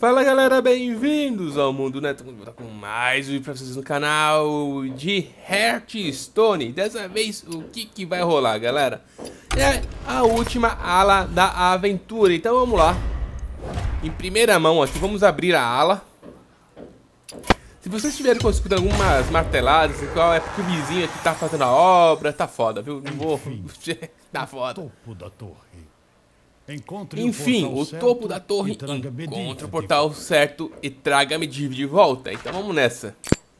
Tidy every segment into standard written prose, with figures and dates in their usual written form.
Fala galera, bem-vindos ao Mundo Neto, com mais um vídeo pra vocês no canal de Hearthstone. Dessa vez, o que vai rolar, galera? É a última ala da aventura, então vamos lá. Em primeira mão aqui, vamos abrir a ala. Se vocês estiverem escutando algumas marteladas, é porque o vizinho aqui tá fazendo a obra, tá foda, viu? Não vou... tá foda. Topo da torre. Enfim, o topo da torre, encontre o portal certo e traga a Medivh de volta. Então vamos nessa.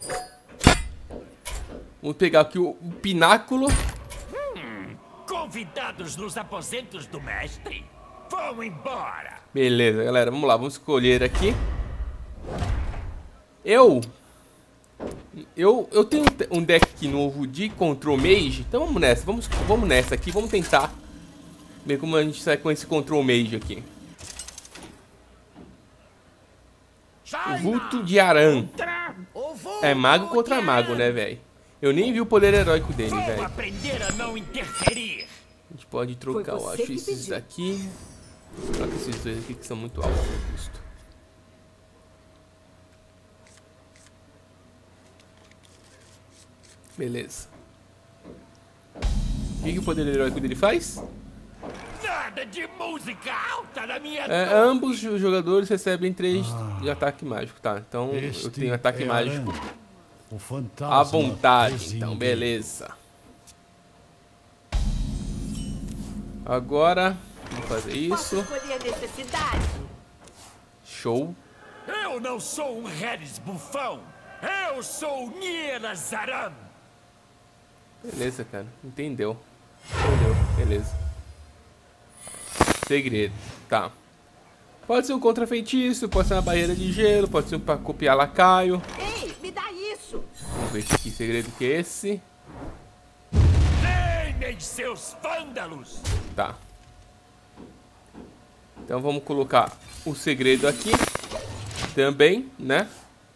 Vamos pegar aqui o pináculo. Convidados nos aposentos do mestre? Vão embora! Beleza, galera, vamos lá, vamos escolher aqui. Eu tenho um deck aqui novo de Control Mage. Então vamos nessa, vamos nessa aqui, vamos tentar ver como a gente sai com esse Control Mage aqui. O vulto de Aran. É mago contra mago, né, velho? Eu nem vi o poder heróico dele, velho. A gente pode trocar, eu acho, esses aqui. Troca esses dois aqui que são muito altos no custo. Beleza. O que o poder heróico dele faz? Nada de música alta na minha ambos os jogadores recebem 3 de ataque mágico, tá? Então eu tenho ataque mágico à vontade, então beleza. Agora vamos fazer isso. Show. Eu não sou um Harris bufão. Eu sou Nira Zaram. Beleza, cara. Entendeu. Entendeu. Beleza. Segredo. Tá. Pode ser um contra-feitiço, pode ser uma barreira de gelo, pode ser pra copiar lacaio. Ei, me dá isso! Vamos ver que segredo que é esse. Teimem seus vândalos! Tá. Então vamos colocar o segredo aqui. Também, né?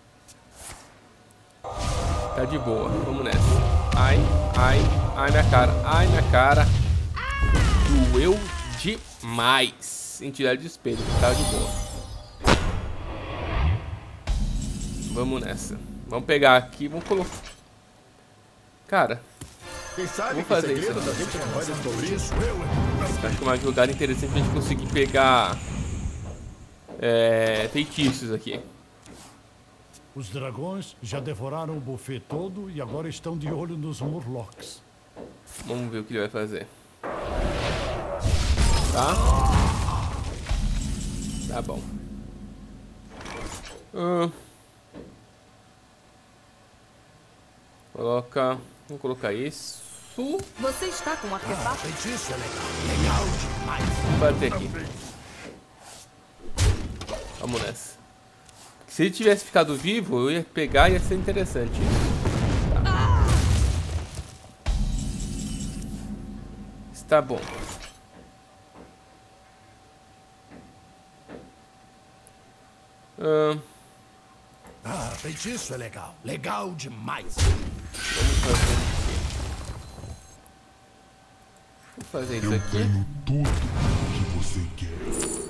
Tá de boa. Vamos nessa. Ai, ai, ai minha cara. Ai, minha cara. Doeu demais. Entidade de espelho. Tá de boa. Vamos nessa. Vamos pegar aqui. Vamos colocar. Cara. Vamos fazer isso aqui. Acho que uma jogada interessante pra gente conseguir pegar feitiços aqui. Os dragões já devoraram o buffet todo e agora estão de olho nos Murlocs. Vamos ver o que ele vai fazer. Tá? Tá bom. Coloca... Vamos colocar isso. Você está com um artefato? Feitiço é legal demais. Vamos bater aqui. Vamos nessa. Se ele tivesse ficado vivo, eu ia pegar e ia ser interessante. Tá. Está bom. Feitiço é legal. Legal demais. Vamos fazer isso aqui. Tudo que você quer.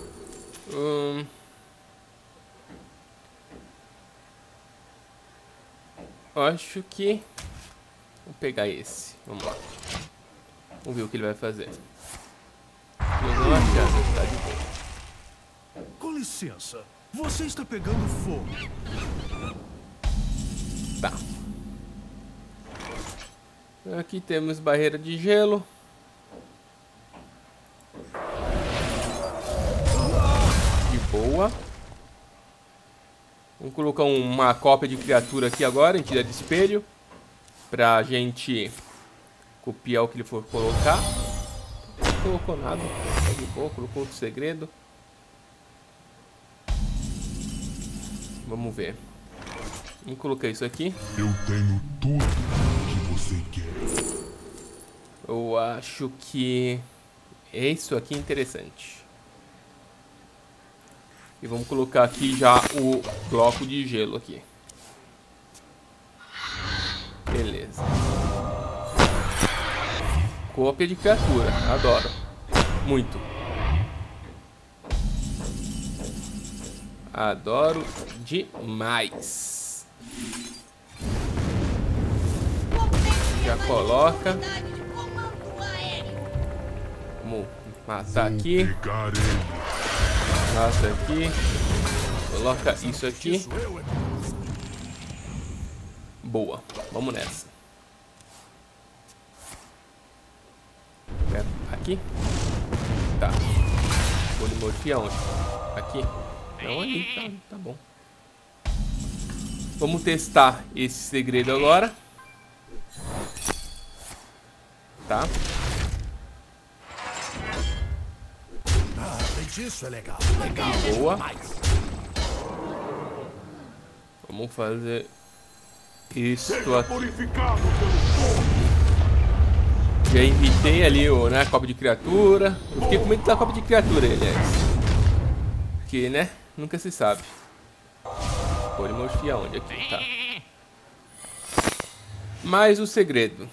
Acho que... Vou pegar esse. Vamos lá. Vamos ver o que ele vai fazer. Eu não achava, tá de boa. Com licença, você está pegando fogo. Tá. Aqui temos barreira de gelo. De boa. Vamos colocar uma cópia de criatura aqui agora, entidade de espelho. Pra gente copiar o que ele for colocar. Não colocou nada. Tá de boa, colocou outro segredo. Vamos ver. Vamos colocar isso aqui. Eu tenho tudo que você quer. Eu acho que isso aqui é interessante. E vamos colocar aqui já o bloco de gelo aqui. Beleza. Cópia de criatura. Adoro. Muito. Adoro demais. Já coloca. Vamos matar aqui. Pegar ele. Mata aqui. Coloca isso aqui. Boa. Vamos nessa. Aqui. Tá. Polimorfia onde? Aqui. Não, ali. Tá bom. Vamos testar esse segredo agora. Tá. Isso é legal. Boa. Vamos fazer isto aqui. Purificado pelo fogo. Já invitei ali o, né, copo de criatura. Eu fiquei com medo da copo de criatura, aliás. Porque, né? Nunca se sabe. Polimorfia onde? Aqui, tá. Mais o segredo.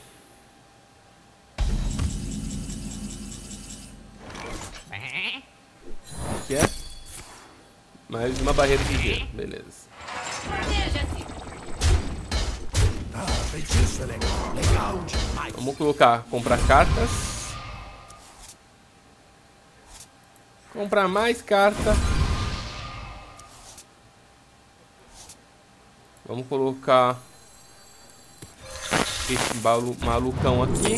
Que é? Mais uma barreira de gelo, beleza. Isso é legal demais. Vamos colocar, comprar cartas. Comprar mais carta. Vamos colocar esse malucão aqui.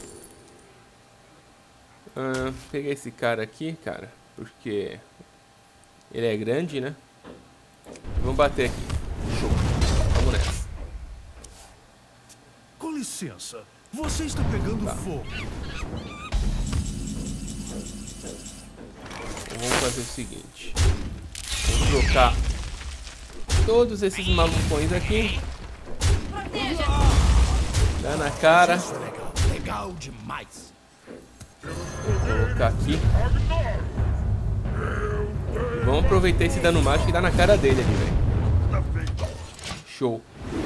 Pegar esse cara aqui, cara, porque ele é grande, né? Vamos bater aqui. Show. Vamos nessa. Com licença, você está pegando fogo. Vamos fazer o seguinte. Vamos trocar todos esses malucões aqui. Dá na cara. Isso é legal demais. Vou colocar aqui. E vamos aproveitar esse dano mágico e dar na cara dele ali, velho. Show.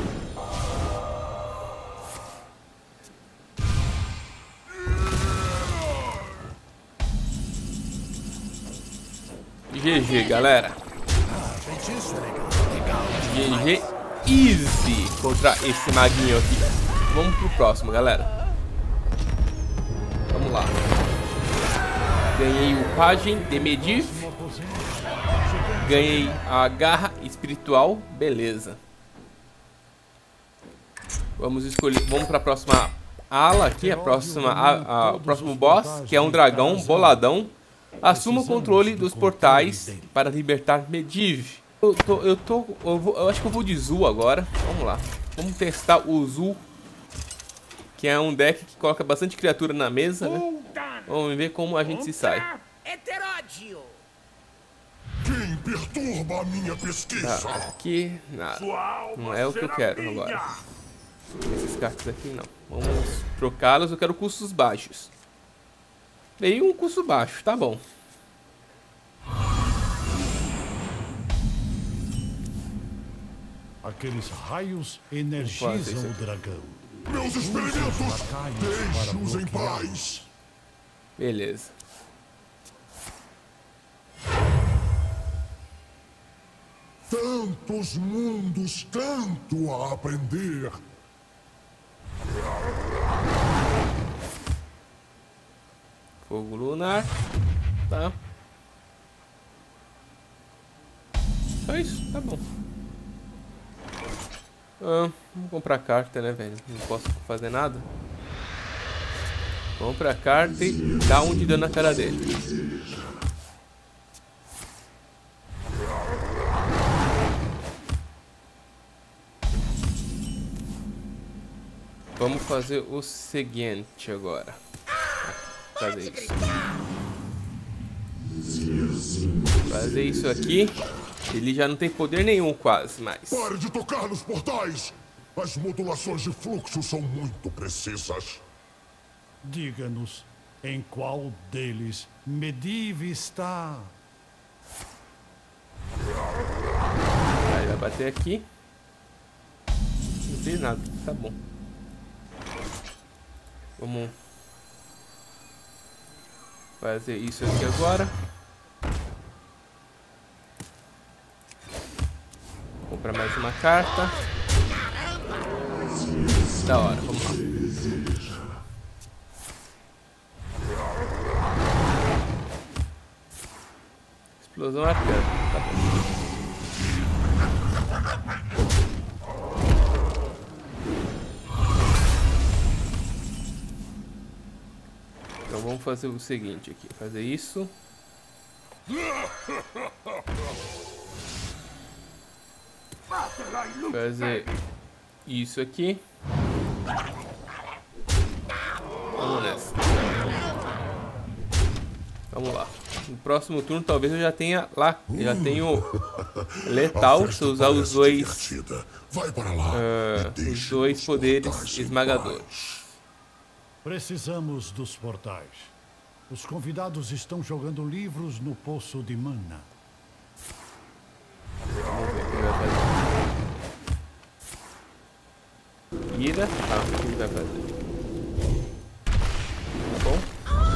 GG, galera. Isso é legal. GG easy contra esse maguinho aqui. Vamos pro próximo, galera. Vamos lá. Ganhei o Pajem de Medivh. Ganhei a garra espiritual. Beleza. Vamos escolher. Vamos para a próxima ala aqui. O próximo boss, que é um dragão boladão. Assuma o controle dos portais para libertar Medivh. Eu acho que eu vou de Zul agora. Vamos lá. Vamos testar o Zul, que é um deck que coloca bastante criatura na mesa, né? Vamos ver como a gente se sai. Heteródio. Quem perturba a minha pesquisa? Tá, aqui, nada. Não é o que eu quero agora. Esses cartas aqui não. Vamos trocá-los. Eu quero custos baixos. Veio um custo baixo, tá bom. Aqueles raios energizam o dragão. Meus experimentos! Deixe-os em paz! Beleza. Tantos mundos, tanto a aprender. Fogo lunar. Tá. Só isso, tá bom. Vamos comprar carta, né, velho? Não posso fazer nada. Compra a carta e dá um de dano na cara dele. Vamos fazer o seguinte agora. Fazer isso. Fazer isso aqui. Ele já não tem poder nenhum quase mais. Pare de tocar nos portais! As modulações de fluxo são muito precisas. Diga-nos, em qual deles Medivh está? Aí vai bater aqui. Não fez nada, tá bom. Vamos fazer isso aqui agora. comprar mais uma carta. Da hora, vamos lá. Explosão arcana, tá bom. Então vamos fazer o seguinte aqui, fazer isso. Fazer isso aqui. Vamos nessa. Vamos lá. No próximo turno talvez eu já tenha lá. Já tenho letal se eu usar os dois. Vai para lá Os dois poderes esmagadores. Precisamos dos portais. Os convidados estão jogando livros no poço de mana. Vamos ver o que ele vai fazer. Ira. Ah, o que ele vai fazer? Tá bom?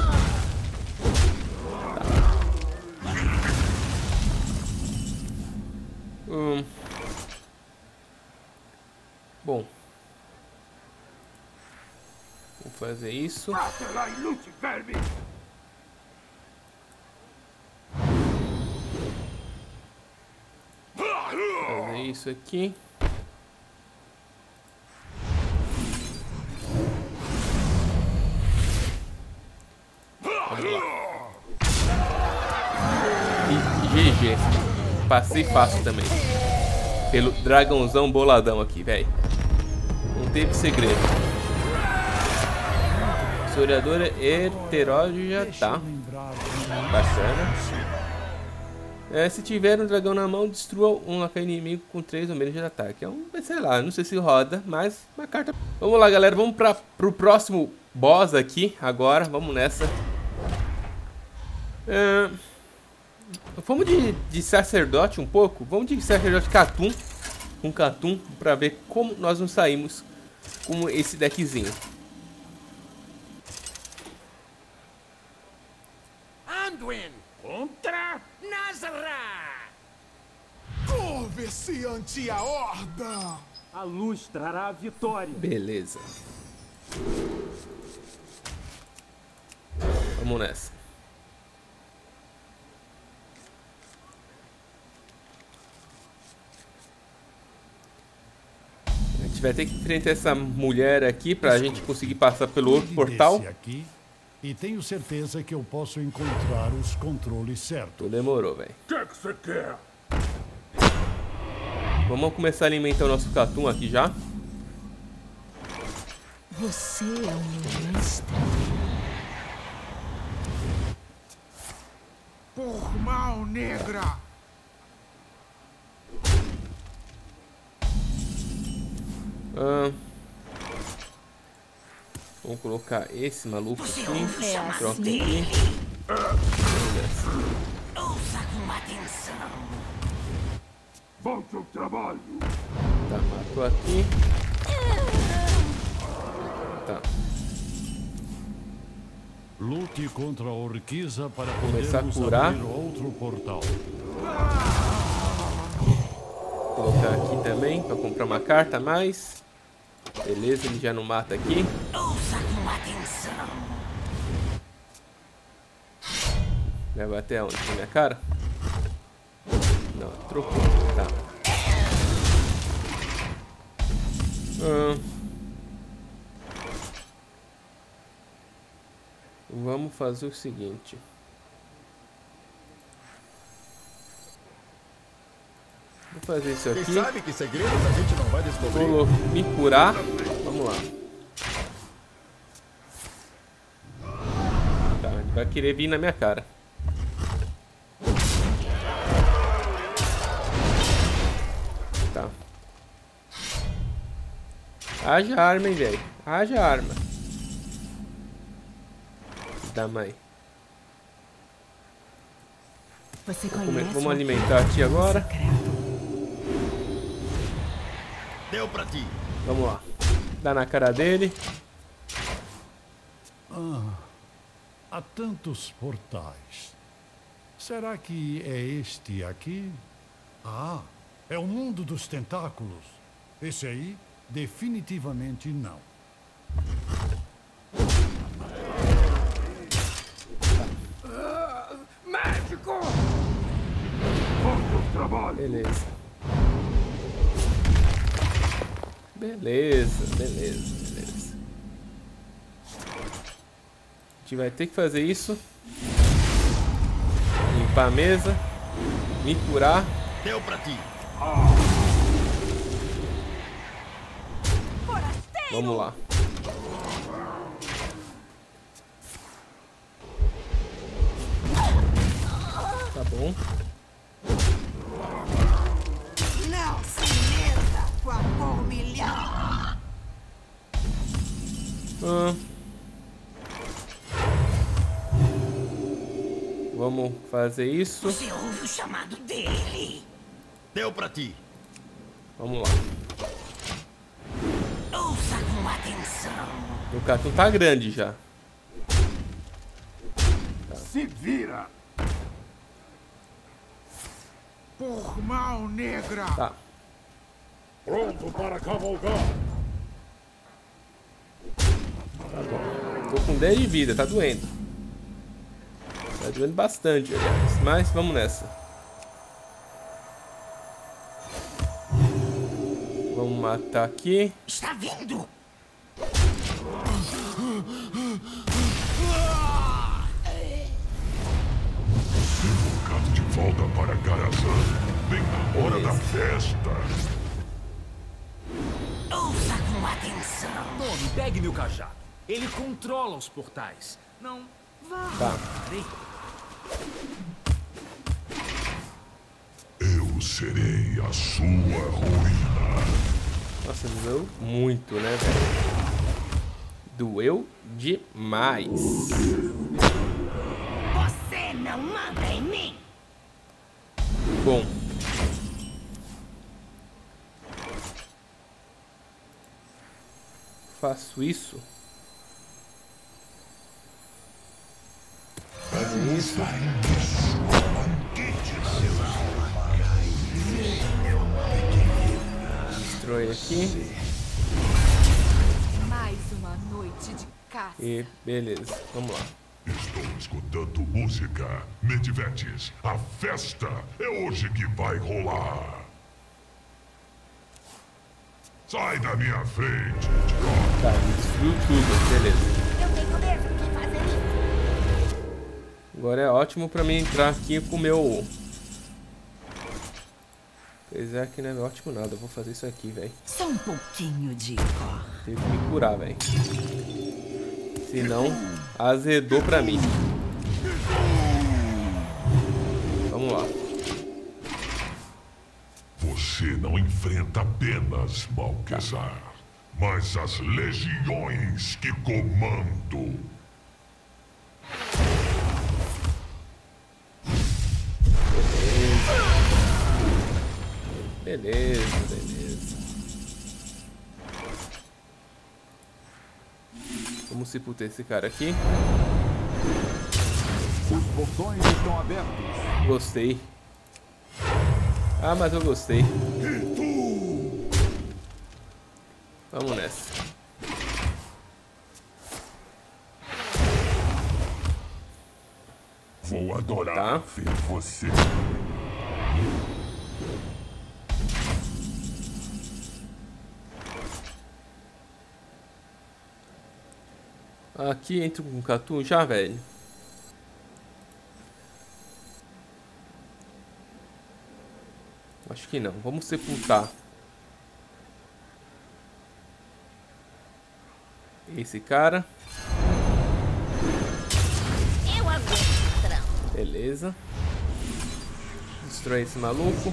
Bom. Vou fazer isso. Fazer isso aqui. Vamos lá. E GG. Passei fácil também. Pelo dragãozão boladão aqui, velho. Não teve segredo. Historiadora heteróide já tá. Bacana. Se tiver um dragão na mão, destrua um lacaio inimigo com 3 ou menos de ataque. É um, sei lá, não sei se roda, mas uma carta. Vamos lá, galera. Vamos pro próximo boss aqui agora. Vamos nessa. Vamos de sacerdote um pouco. Vamos de sacerdote Catum. Com Catum, pra ver como nós nos saímos com esse deckzinho. Anduin contra Nazará. Curve-se ante a horda! A luz trará a vitória. Beleza. Vamos nessa. A gente vai ter que enfrentar essa mulher aqui pra gente conseguir passar pelo outro portal. Aqui, e tenho certeza que eu posso encontrar os controles certos. Demorou, velho. O que você quer? Vamos começar a alimentar o nosso Catum aqui já. Você é o meu mestre. Por mal negra! Vamos colocar esse maluco aqui. Troca assim. aqui. Ouça com atenção. Volte ao trabalho. Tá, matou aqui. Tá. Lute contra a Orquiza para Começar a podermos curar. abrir outro portal. Vou colocar aqui também para comprar uma carta a mais. Beleza, ele já não mata aqui. Ouça com atenção. Vai bater aonde? Na minha cara? Não, trocou. Tá. Vamos fazer o seguinte. Vou fazer isso aqui. Quem sabe que segredos a gente não vai descobrir? Vou me curar. Vamos lá. Tá, ele vai querer vir na minha cara. Tá. Haja arma, hein, velho. Haja arma. Da mãe. Você conhece Vamos alimentar aqui agora. Deu pra ti. Vamos lá. Dá na cara dele. Há tantos portais. Será que é este aqui? Ah, É o mundo dos tentáculos. Esse aí, definitivamente não. Médico! Beleza. Beleza, beleza, beleza. A gente vai ter que fazer isso. Limpar a mesa. Me curar. Deu pra ti. Vamos lá. Tá bom. Não se meta com a polvilhão. Vamos fazer isso. Você ouve o chamado dele. Deu pra ti. Vamos lá. Ouça com atenção. O cartão tá grande já. Se vira! Por mal, negra! Tá. Pronto para cavalgar. Tá bom. Tô com 10 de vida, tá doendo. Tá doendo bastante, aliás. Mas vamos nessa. Vamos matar aqui. Está vindo! Invocado de volta para Garazan. Bem na hora da festa. Ouça com atenção. Nome, pegue-me o cajado. Ele controla os portais. Não vá. Tá. Eu serei a sua ruína. Nossa, doeu muito, né, velho? Doeu demais. Você não manda em mim. Bom. Faço isso. Faço isso. Destrói aqui. Mais uma noite de caça. E beleza, vamos lá. Estou escutando música. Medivetes, a festa é hoje que vai rolar. Sai da minha frente, idiota. Tá, destruiu tudo, beleza. Eu tenho mesmo que fazer isso. Agora é ótimo pra mim entrar aqui com o meu... Apesar que não é ótimo nada, eu vou fazer isso aqui, velho. Só um pouquinho de cor. Tenho que me curar, velho. Senão, azedou pra mim. Vamos lá. Você não enfrenta apenas Malquezar, mas as legiões que comando. Beleza, beleza. Vamos sepultar esse cara aqui. Os portões estão abertos. Gostei. Ah, mas eu gostei. Vamos nessa. Vou adorar Tá. ver você. Aqui entra com o Catu já, velho. Acho que não. Vamos sepultar esse cara. Eu aguento, patrão. Beleza. Destrói esse maluco.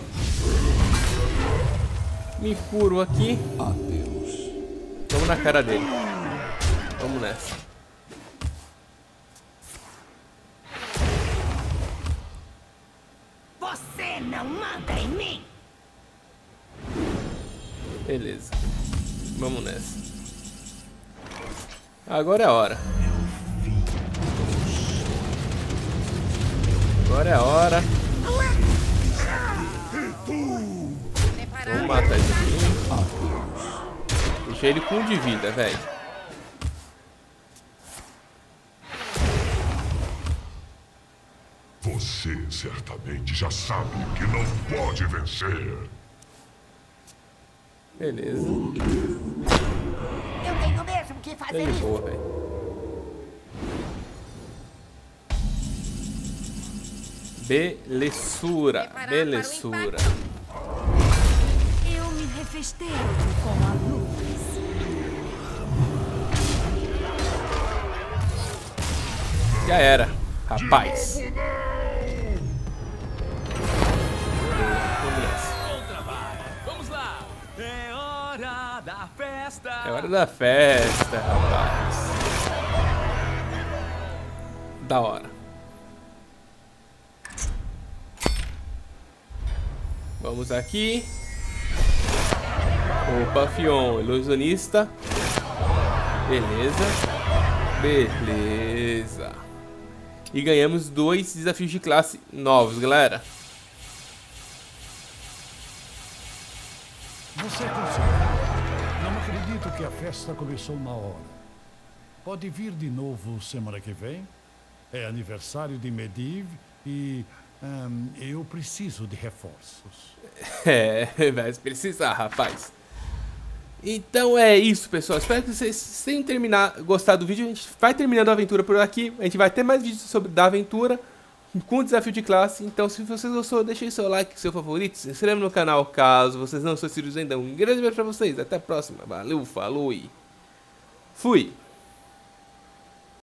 Me curo aqui. Adeus. Vamos na cara dele. Vamos nessa. Você não manda em mim. Beleza. Vamos nessa. Agora é a hora. Agora é a hora. matar isso aqui. Deixei ele com 1 de vida, velho. Você certamente já sabe que não pode vencer. Beleza. Eu tenho mesmo que Tá fazer de isso. boa, velho. Belezura, belezura. Eu me refestejo com a luz. Já era, rapaz. Vamos lá! É hora da festa! É hora da festa, rapaz. Da hora. Vamos aqui. Opa, Fion, ilusionista. Beleza. Beleza. E ganhamos 2 desafios de classe novos, galera. Você conseguiu. Não acredito que a festa começou na hora. Pode vir de novo semana que vem. É aniversário de Medivh e eu preciso de reforços. É, vai precisar, rapaz. Então é isso, pessoal. Espero que vocês tenham gostado do vídeo. A gente vai terminando a aventura por aqui. A gente vai ter mais vídeos da aventura com o desafio de classe. Então, se vocês gostou, deixem seu like, seu favorito. Se inscreva no canal caso vocês não são inscritos ainda. Um grande beijo pra vocês. Até a próxima. Valeu, falou e fui.